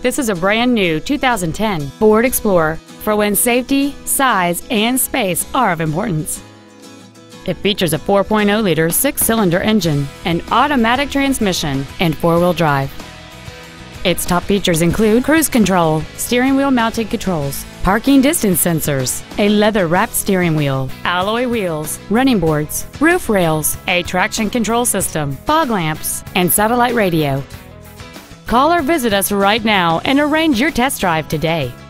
This is a brand new 2010 Ford Explorer for when safety, size, and space are of importance. It features a 4.0-liter six-cylinder engine, an automatic transmission, and four-wheel drive. Its top features include cruise control, steering wheel mounted controls, parking distance sensors, a leather-wrapped steering wheel, alloy wheels, running boards, roof rails, a traction control system, fog lamps, and satellite radio. Call or visit us right now and arrange your test drive today.